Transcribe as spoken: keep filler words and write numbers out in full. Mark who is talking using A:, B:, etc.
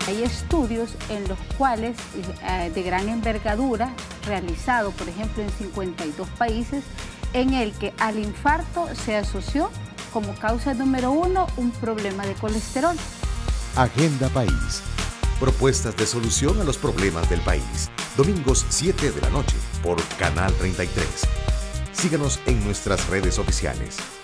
A: Hay estudios en los cuales, eh, de gran envergadura, realizado, por ejemplo, en cincuenta y dos países, en el que al infarto se asoció como causa número uno un problema de colesterol.
B: Agenda País. Propuestas de solución a los problemas del país. Domingos siete de la noche por Canal treinta y tres. Síganos en nuestras redes oficiales.